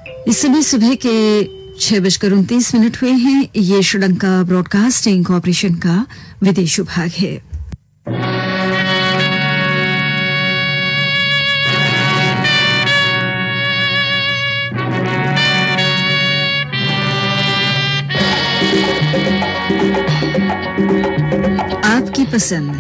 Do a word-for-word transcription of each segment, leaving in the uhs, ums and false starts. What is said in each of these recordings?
इस समय सुबह के छह बजकर उनतीस मिनट हुए हैं। ये श्रीलंका ब्रॉडकास्टिंग कॉरपोरेशन का विदेश विभाग है। आपकी पसंद।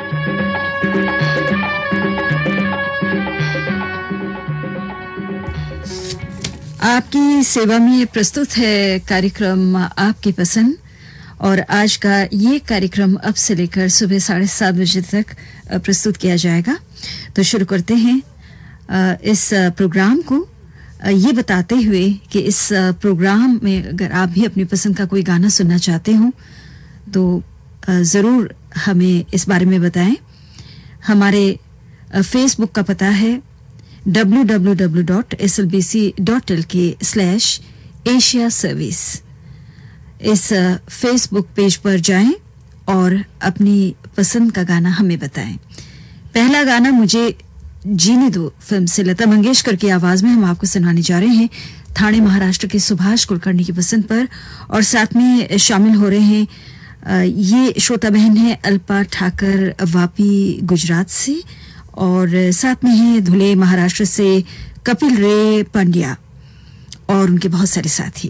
आपकी सेवा में प्रस्तुत है कार्यक्रम आपकी पसंद, और आज का ये कार्यक्रम अब से लेकर सुबह साढ़े सात बजे तक प्रस्तुत किया जाएगा। तो शुरू करते हैं इस प्रोग्राम को ये बताते हुए कि इस प्रोग्राम में अगर आप भी अपनी पसंद का कोई गाना सुनना चाहते हो तो ज़रूर हमें इस बारे में बताएं। हमारे फेसबुक का पता है W W W dot S L B C dot L K slash Asia service. इस फेसबुक पेज पर जाएं और अपनी पसंद का गाना हमें बताएं। पहला गाना मुझे जीने दो फिल्म से लता मंगेशकर की आवाज में हम आपको सुनाने जा रहे हैं, ठाणे महाराष्ट्र के सुभाष कुलकर्णी की पसंद पर। और साथ में शामिल हो रहे हैं ये श्रोता बहन है अल्पा ठाकर वापी गुजरात से, और साथ में है धुले महाराष्ट्र से कपिल रे पंड्या और उनके बहुत सारे साथी।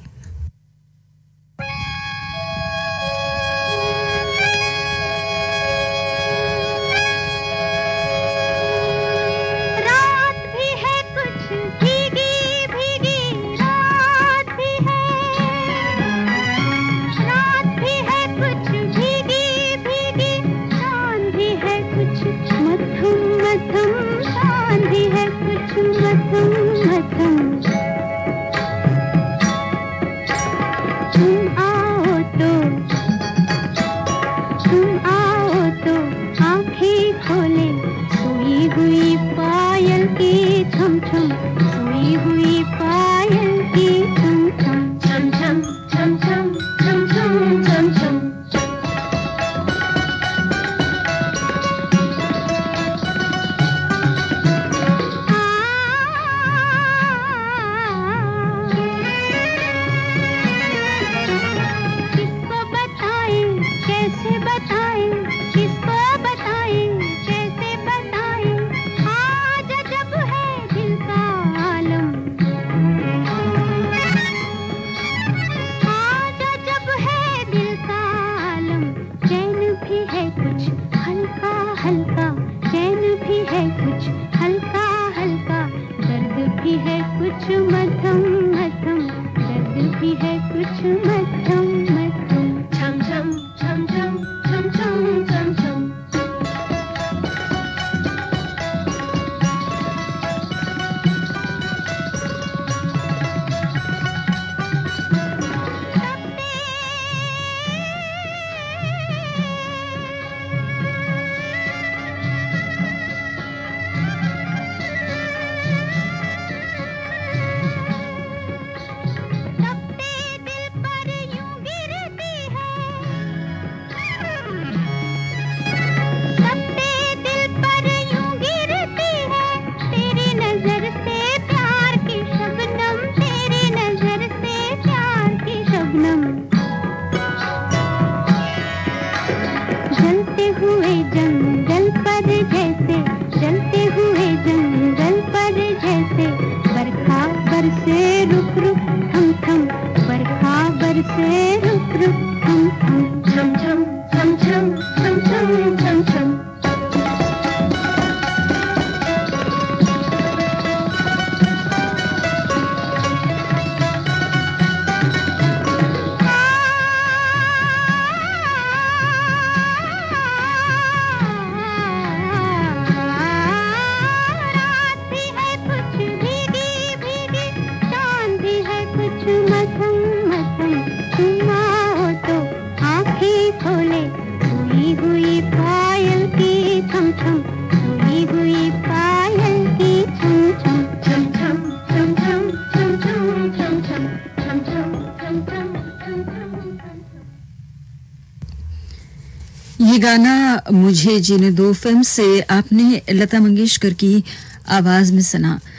ये गाना मुझे जीने दो फिल्म से आपने लता मंगेशकर की आवाज में सुना,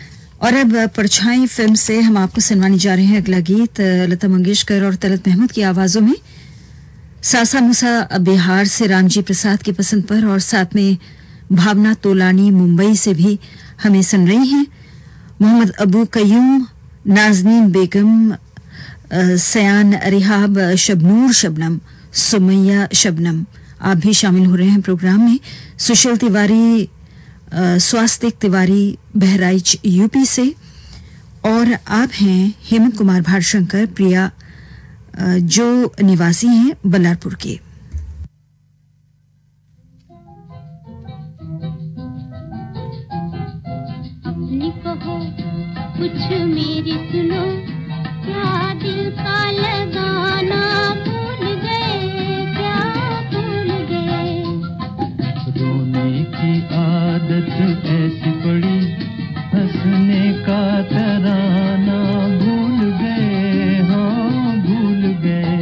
और अब परछाई फिल्म से हम आपको सुनवाने जा रहे हैं अगला गीत लता मंगेशकर और तलत महमूद की आवाजों में। सासा मूसा बिहार से रामजी प्रसाद की पसंद पर, और साथ में भावना तोलानी मुंबई से भी हमें सुन रही हैं। मोहम्मद अबू कयूम, नाजनीन बेगम, सयान रिहाब, शबनूर शबनम, सुमैया शबनम आप भी शामिल हो रहे हैं प्रोग्राम में। सुशील तिवारी, स्वास्तिक तिवारी बहराइच यूपी से, और आप हैं हेमंत कुमार भारशंकर प्रिया जो निवासी हैं बल्लारपुर के। अपनी कहो कुछ मेरी सुनो, क्या दिल का लगाना भूल गए, क्या भूल गए। रोने की आदत ऐसी पड़ी, हंसने का तराना भूल गए, हाँ भूल गए।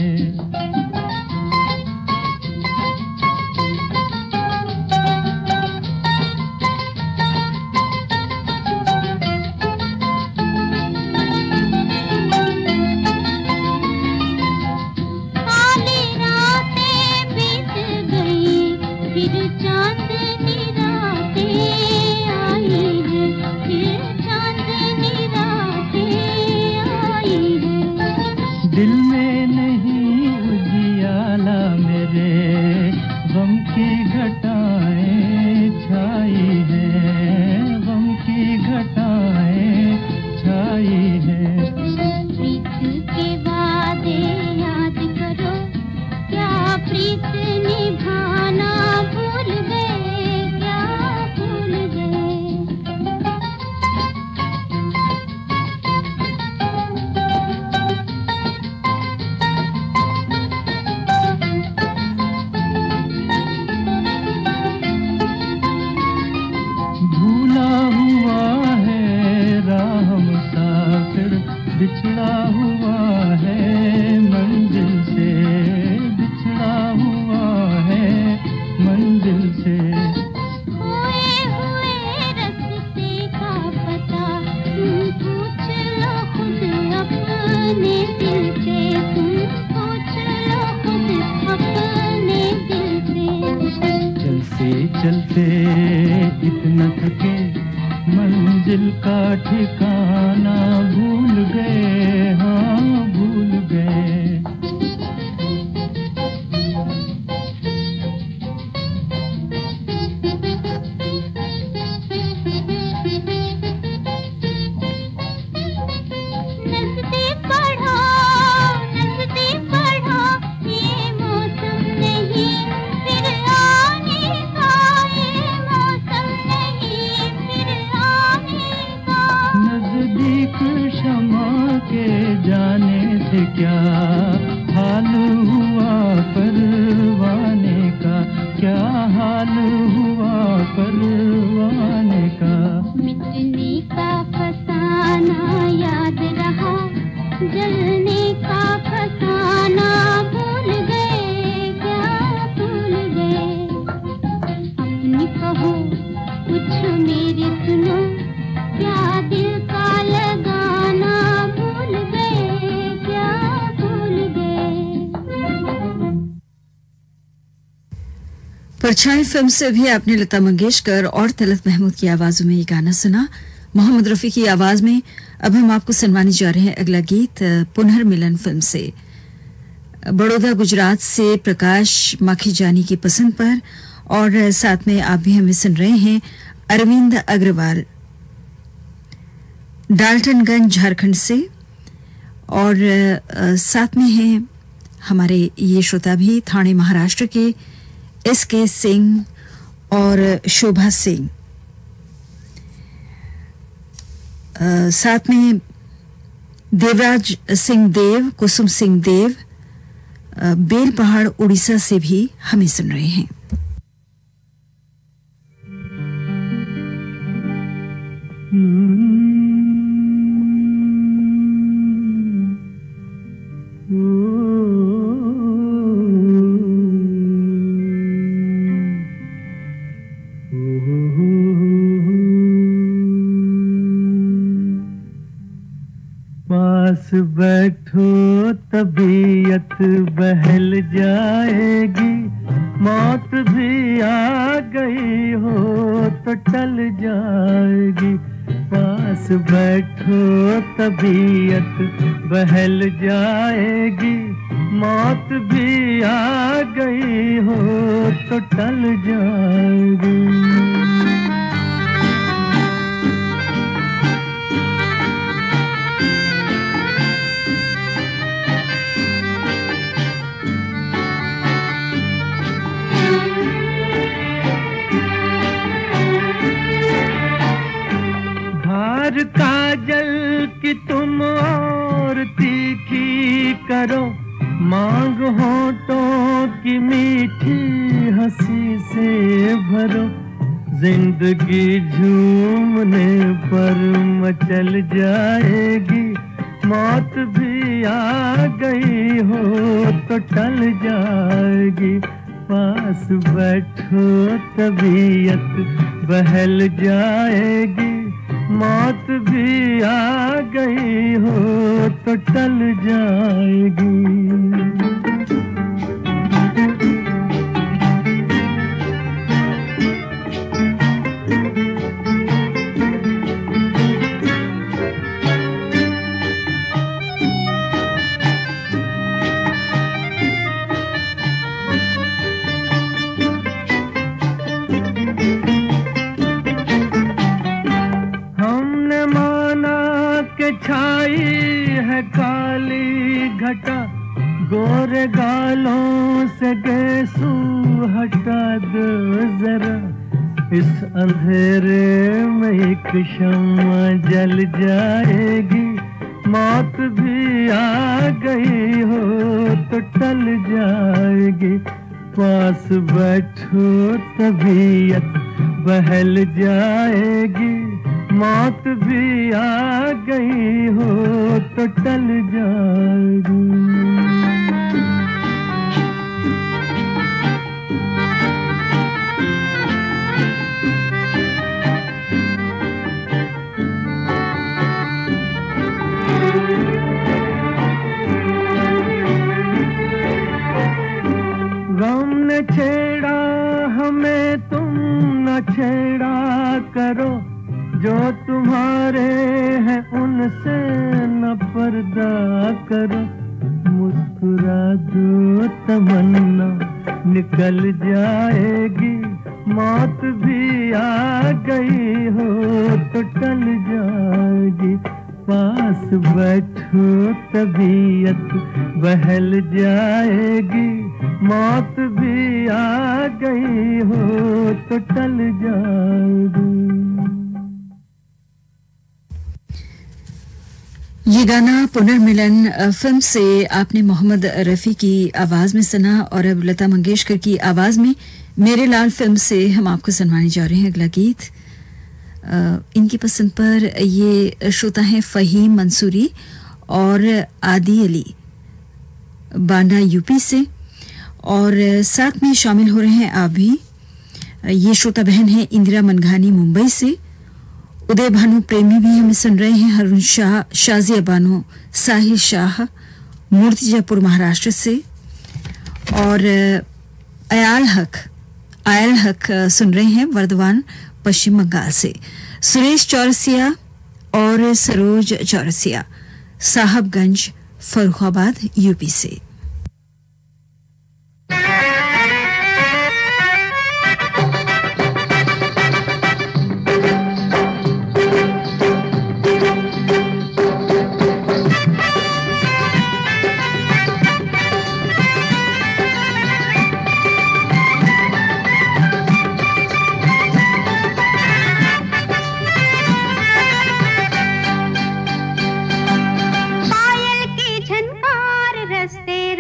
चलते इतना थके, मंजिल का ठिकाना भूल गए, हाँ भूल गए। क्या हाल हुआ परवाने का, क्या हाल हुआ परवाने का। मिटने का फसाना याद रहा, जलने का फसाना भूल गए, क्या भूल गए। अपनी कहो कुछ मेरी सुनो, क्या दिल का लगाना भूल गए। परछाई फिल्म से भी आपने लता मंगेशकर और तलत महमूद की आवाजों में ये गाना सुना। मोहम्मद रफी की आवाज में अब हम आपको सुनवाने जा रहे हैं अगला गीत पुनर्मिलन फिल्म से। बड़ौदा गुजरात से प्रकाश माखीजानी की पसंद पर, और साथ में आप भी हमें सुन रहे हैं अरविंद अग्रवाल डाल्टनगंज झारखंड से, और साथ में हैं हमारे ये श्रोता भी थाने महाराष्ट्र के एस के सिंह और शोभा सिंह। साथ में देवराज सिंह देव, कुसुम सिंह देव बेल पहाड़ उड़ीसा से भी हमें सुन रहे हैं। पास बैठो तबीयत बहल जाएगी, मौत भी आ गई हो तो टल जाएगी। पास बैठो तबीयत बहल जाएगी, मौत भी आ गई हो तो टल जाएगी। धार काजल की तुम और तीखी करो, मांग होठों की मीठी हंसी से भरो। जिंदगी झूमने पर मचल जाएगी, मौत भी आ गई हो तो टल जाएगी। पास बैठो तबीयत बहल जाएगी, मौत भी आ गई हो तो टल जाएगी। काली घटा गोरे गालों से गेसू हटा दो जरा, इस अंधेरे में एक शम्मा जल जाएगी। मौत भी आ गई हो तो टल जाएगी। पास बैठो तबीयत बहल जाएगी, मौत भी आ गई हो तो टल जाएगी। गम ने छेड़ा हमें, तुम न छेड़ा करो। जो तुम्हारे हैं उनसे न पर्दा करो। मुस्कुरा दो तमन्ना निकल जाएगी, मौत भी आ गई हो तो टल जाएगी। पास बैठो तबीयत बहल जाएगी, मौत भी आ गई हो तो टल जाएगी। ये गाना पुनर्मिलन फिल्म से आपने मोहम्मद रफ़ी की आवाज में सुना, और अब लता मंगेशकर की आवाज में मेरे लाल फिल्म से हम आपको सुनवाने जा रहे हैं अगला गीत। इनकी पसंद पर ये श्रोता हैं फ़हीम मंसूरी और आदि अली बांडा यूपी से, और साथ में शामिल हो रहे हैं आप भी। ये श्रोता बहन है इंदिरा मनघानी मुंबई से, उदय भानु प्रेमी भी हमें सुन रहे हैं, हरुण शाह, शाजिया बानो, साहिल शाह मूर्तिजापुर महाराष्ट्र से, और अयाल हक आयल हक सुन रहे हैं वर्धमान पश्चिम बंगाल से। सुरेश चौरसिया और सरोज चौरसिया साहबगंज फर्रुखाबाद यूपी से। पायल की झनकार रस्ते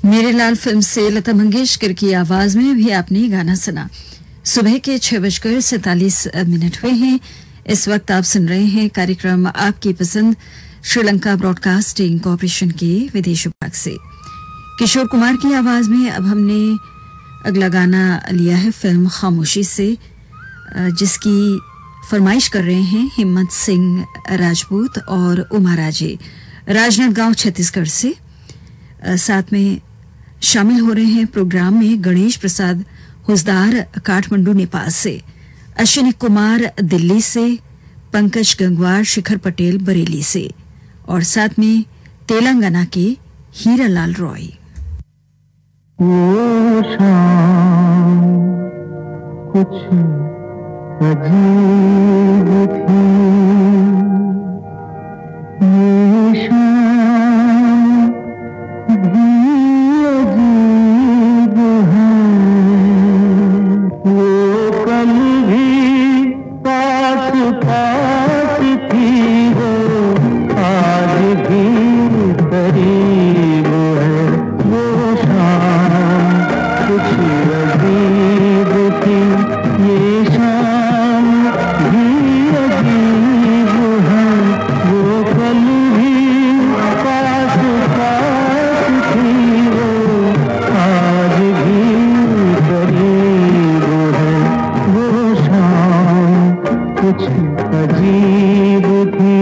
मेरे लाल फिल्म से लता मंगेशकर की आवाज में भी आपने गाना सुना। सुबह के छह बजकर सैतालीस मिनट हुए हैं। इस वक्त आप सुन रहे हैं कार्यक्रम आपकी पसंद श्रीलंका ब्रॉडकास्टिंग कॉरपोरेशन के विदेश विभाग से। किशोर कुमार की आवाज में अब हमने अगला गाना लिया है फिल्म खामोशी से, जिसकी फरमाइश कर रहे हैं हिम्मत सिंह राजपूत और उमा राजे, राजनांदगांव छत्तीसगढ़ से। साथ में शामिल हो रहे हैं प्रोग्राम में गणेश प्रसाद हुसदार काठमांडू नेपाल से, अश्विनी कुमार दिल्ली से, पंकज गंगवार शिखर पटेल बरेली से और साथ में तेलंगाना के हीरालाल रॉय। वो शाम कुछ अजीब थी, ये शाम भी अजीब है, वो कल भी पास पास थी, वो आज भी करीब है। वो शाम कुछ अजीब थी, ये शाम भी अजीब है, वो कल भी पास पास थी, वो आज भी करीब है। वो शाम कुछ अजीब थी।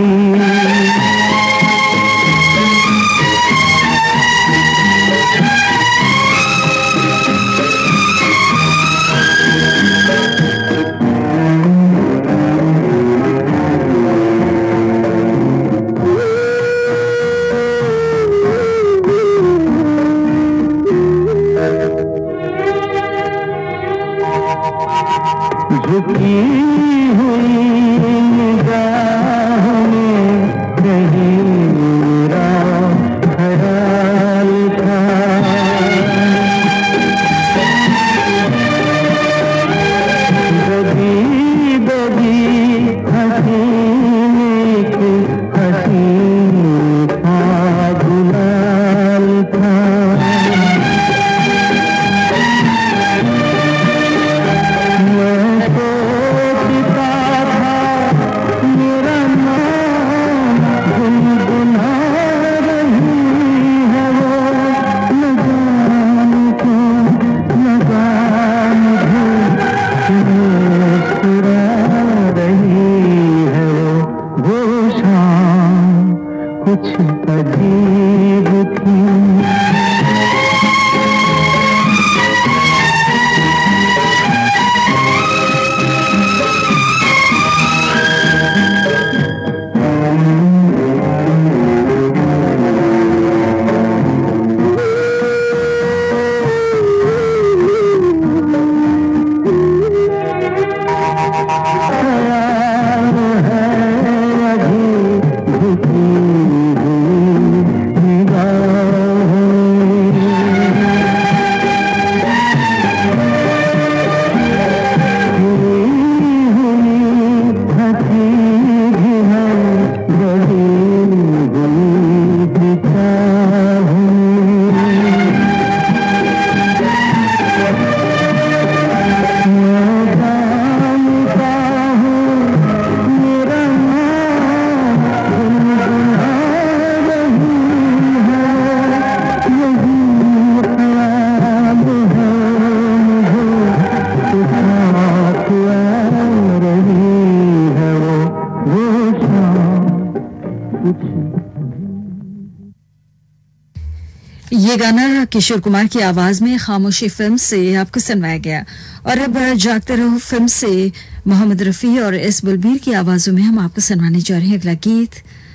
झुकी हुई निगाह में कहीं मेरा ख्याल था, दबी दबी हंसी में हंसी था, गुलाल था। कुछ अजीब थी। ये गाना किशोर कुमार की आवाज में खामोशी फिल्म से आपको सुनवाया गया। और अब जागते रहो फिल्म से मोहम्मद रफी और एस बलबीर की आवाजों में हम आपको सुनवाने जा रहे हैं अगला गीत।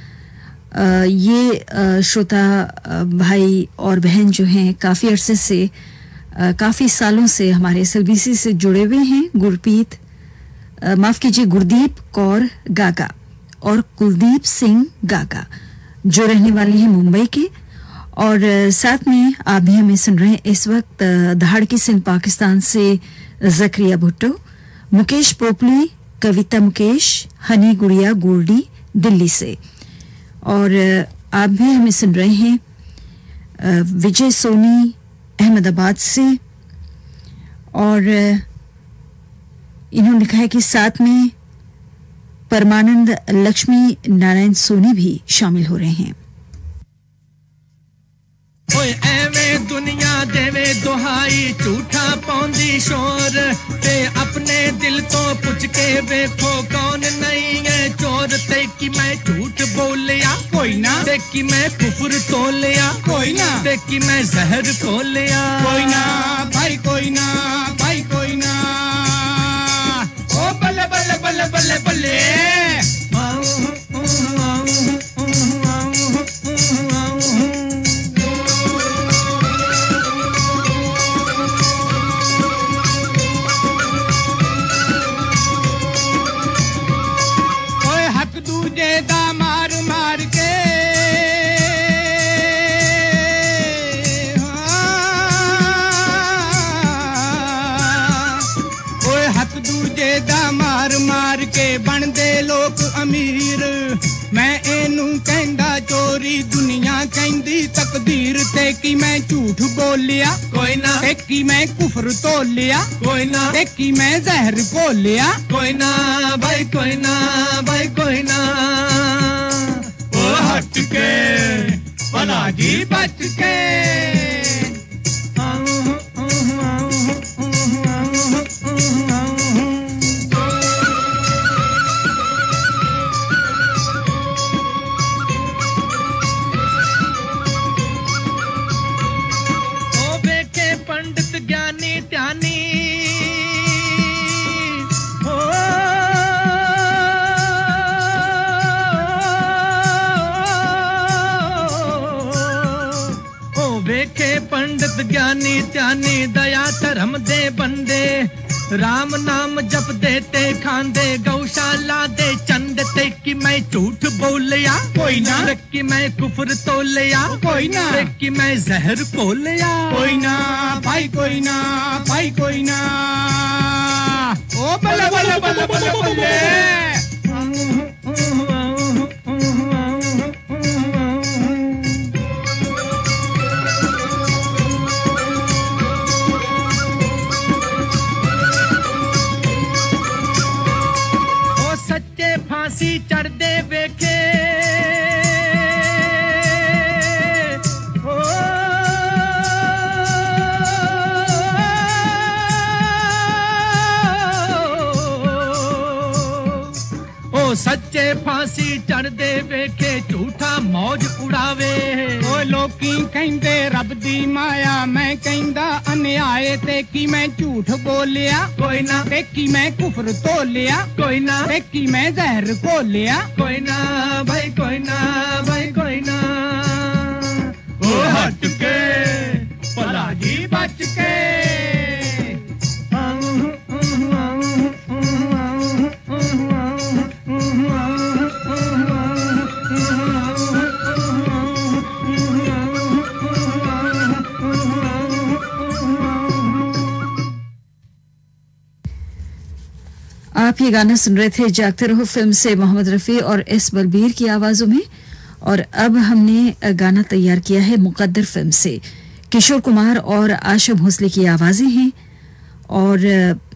आ, ये आ, श्रोता आ, भाई और बहन जो हैं काफी अरसे से आ, काफी सालों से हमारे एसएलबीसी से जुड़े हुए हैं। गुरप्रीत माफ कीजिए गुरदीप कौर गागा और कुलदीप सिंह गागा जो रहने वाले हैं मुंबई के, और साथ में आप भी हमें सुन रहे हैं इस वक्त दहाड़की सिंह पाकिस्तान से जकरिया भुट्टो, मुकेश पोपली, कविता मुकेश, हनी गुड़िया गोल्डी दिल्ली से, और आप भी हमें सुन रहे हैं विजय सोनी, अहमदाबाद से, और इन्होंने लिखा है कि साथ में परमानंद लक्ष्मी नारायण सोनी भी शामिल हो रहे हैं। ओए एवें दुनिया देवे दुहाई झूठा पौंदी शोर ते अपने दिल तो पुछ के देखो कौन नहीं है चोर ते कि मैं झूठ बोलिया कोई ना ते कि मैं कुफर तोलिया कोई ना ते कि मैं जहर खोलिया कोई ना भाई कोई ना भाई कोई ना ओ बल्ले बल्ले बल्ले बल्ले बल्ले बनदे लोक अमीर मैं एनू कहंदा चोरी दुनिया कहंदी तकदीर ते कि मैं झूठ बोलिया कोई ना ते कि मैं कुफर तोलिया कोई ना ते कि मैं जहर घोलिया कोई ना भाई कोई ना भाई कोई ना ओ हट के भला जी बच के पंडित ज्ञानी त्यानी दया धर्म दे बंदे राम नाम जप देते खांदे गौशाला दे चंद ते कि मैं झूठ बोलिया कोई ना कि मैं कुफर तोलिया कोई ना कि मैं जहर खोलिया कोई ना भाई कोई ना भाई कोई ना ओ बल्ले बल्ले बल्ले बल्ले बल्ले फांसी चढ़ दे वेखे ओ, ओ सच्चे फांसी चढ़ दे वेखे झूठा मौज उड़ावे ओ लोकी कहंदे रब दी माया मैं कहंदा अन्याय ते कि मैं झूठ बोलिया कोई ना ते कि मैं कुफर तोलिया कोई ना ते कि मैं जहर घोलिया कोई ना भाई कोई ना भाई कोई ना ओ हट के भला जी बच के आप ये गाना सुन रहे थे जागते रहो फिल्म से मोहम्मद रफी और एस बलबीर की आवाजों में। और अब हमने गाना तैयार किया है मुकद्दर फिल्म से, किशोर कुमार और आशा भोसले की आवाजें हैं। और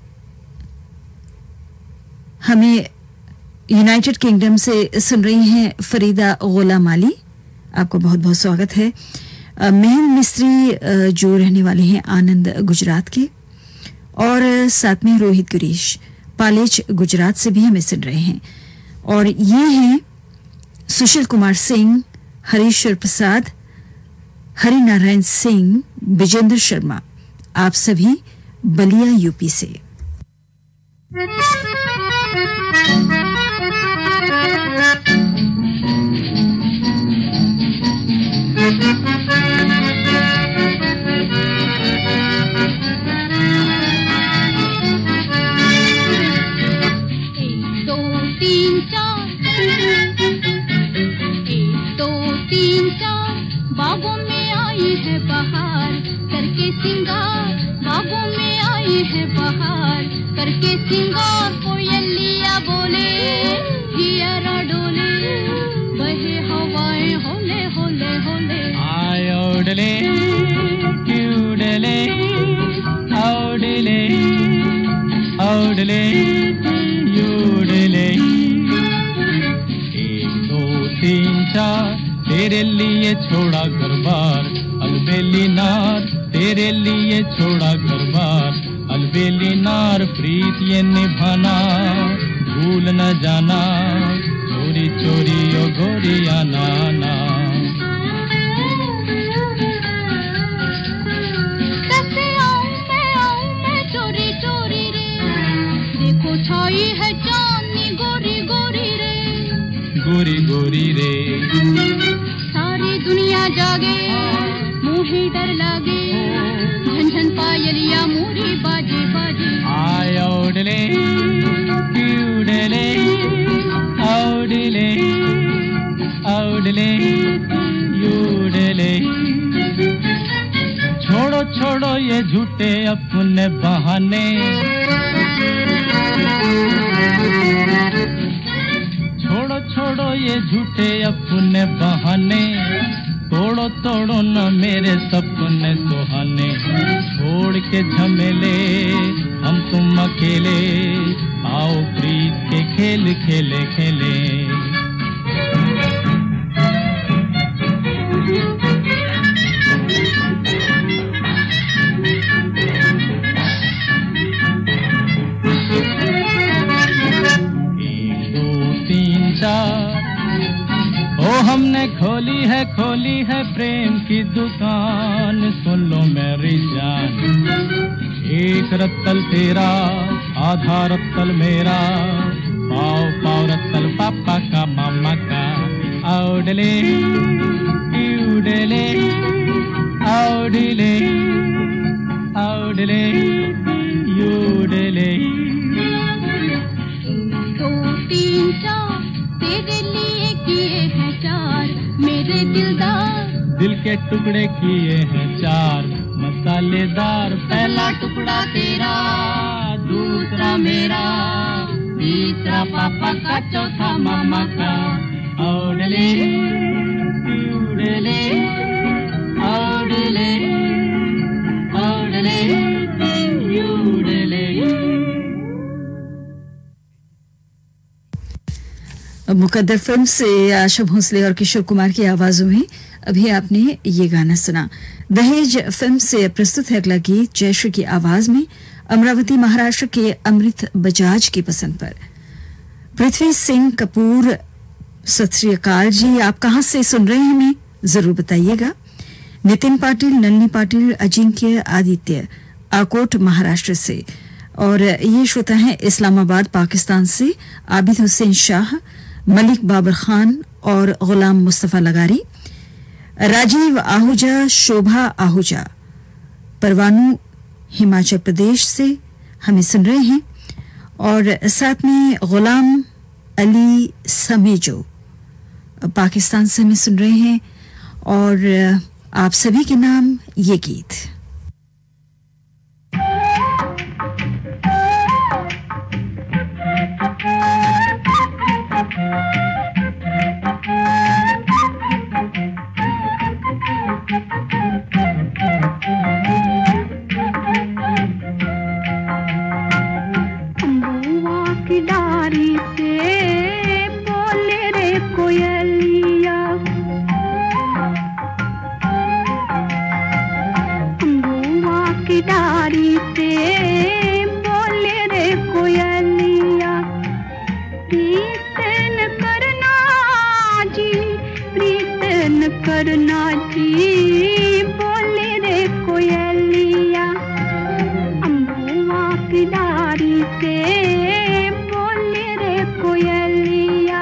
हमें यूनाइटेड किंगडम से सुन रही हैं फरीदा गुलाम अली, आपको बहुत बहुत स्वागत है। मेहन मिस्त्री जो रहने वाले हैं आनंद गुजरात के, और साथ में रोहित गुरीश पालेच गुजरात से भी हमें सुन रहे हैं। और ये हैं सुशील कुमार सिंह, हरीश्वर प्रसाद, हरि नारायण सिंह, विजेंद्र शर्मा, आप सभी बलिया यूपी से। बागों में आई है बहार करके सिंगार, बागों में आई है बहार करके सिंगार। कोयलिया बोले हियरा डोले, बहे हवाएं होले होले होले। आय ओडले क्यूडले तेरे लिए छोड़ा घर बार अलबेली नार, तेरे लिए छोड़ा घर बार अलबेली नार, प्रीत ये निभाना भूल न जाना, चोरी चोरी ओ गोरिया नाना। कैसे आऊं मैं आऊं मैं चोरी चोरी रे, देखो छाई है चांदनी गोरी गोरी रे, गोरी गोरी रे। सारी दुनिया जागे मुझे डर लागे, झन झन पायलिया मोरी बाजे बाजे। आय ओडले उडले ओडले ओडले उडले। छोड़ो छोड़ो ये झूठे अपने बहाने, छोड़ो छोड़ो ये झूठे अपने बहाने, तोड़ो तोड़ो न मेरे सपने सुहाने। छोड़ के झमेले हम तुम अकेले, आओ प्रीत के खेल खेले खेले। एक दो तीन चार ओ हमने खोली है खोली है प्रेम की दुकान, सुन लो मेरी जान। एक रत्तल तेरा आधा रत्तल मेरा, पाव पाव रत्तल पापा का मामा का। औडले उडले औडले औडले उडले। दो तीन चार तेरे लिए किए हैं चार मेरे दिलदार, दिल के टुकड़े किए हैं चार मसालेदार। पहला टुकड़ा तेरा दूसरा मेरा, तीसरा पापा का चौथा मामा का। औडले उडले औडले औडले उडले। मुकद्दर फिल्म से आशा भोसले और किशोर कुमार की आवाजों में अभी आपने ये गाना सुना। दहेज फिल्म से प्रस्तुत है अगला गीत जयश्री की आवाज में, अमरावती महाराष्ट्र के अमृत बजाज की पसंद पर। पृथ्वी सिंह कपूर, सत श्री अकाल जी, आप कहां से सुन रहे हैं हमें जरूर बताइएगा। नितिन पाटिल, नलनी पाटिल, अजिंक्य आदित्य आकोट महाराष्ट्र से, और ये श्रोता है इस्लामाबाद पाकिस्तान से आबिद हुसैन शाह, मलिक बाबर खान और गुलाम मुस्तफा लगारी। राजीव आहूजा, शोभा आहूजा परवानू हिमाचल प्रदेश से हमें सुन रहे हैं, और साथ में गुलाम अली समेजो पाकिस्तान से हमें सुन रहे हैं, और आप सभी के नाम ये गीत। करना जी बोले रे कोयलिया, अम्बुआ की डारी से बोले रे कोयलिया।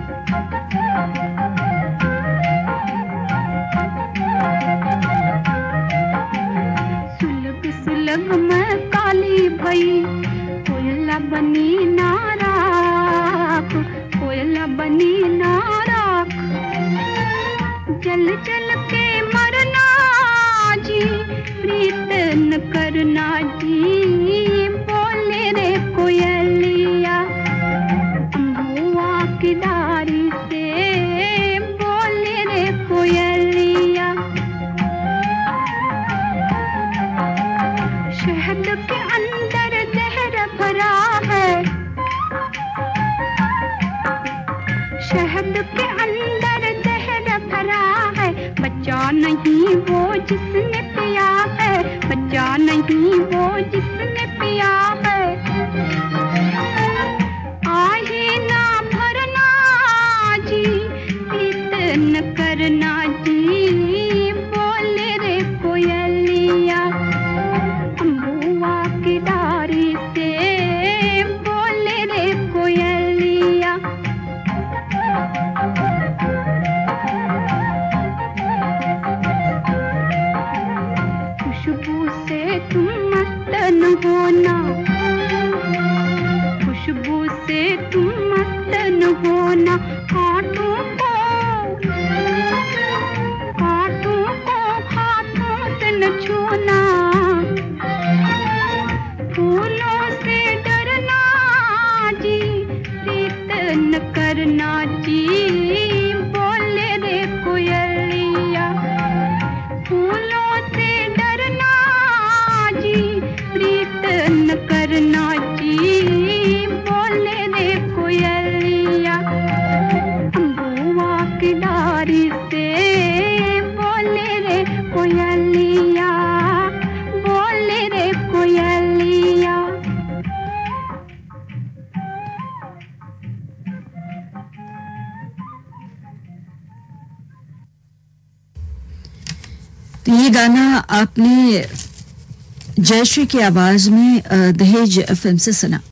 सुलग सुलग में काली भई कोयला बनी नाराक, कोयला बनी नाराक। जल जल के मरना जी प्रीत न करना जी बोले रे कोयलिया, अम्बुआ की डारी से बोले रे कोयलिया। शहद के अंदर जहर भरा है, शहद के अंदर जहर भरा बच्चा नहीं वो जिसने पिया है, बच्चा नहीं वो जिसने पिया है। आहे ना भरना जी, प्रीत न करना जी, बोले रे कोयलिया अम्बुआ की डारी से, बोले रे कोयलिया। खुशबू से तुम मस्त न होना, खुशबू से तुम मस्त न होना, कांटों को कांटों को हाथों से न छूना, फूलों से डरना जी, प्रीत न करना जी, बोले रे कोयलिया। फूलों से डरना जी, प्रीत न करना जी, बोले रे कोयलिया अम्बुआ की डारी से, बोले रे कोयलिया, बोले रे कोयलिया। तो ये गाना आपने जयश्री की आवाज में अ, दहेज फिल्म से सुना।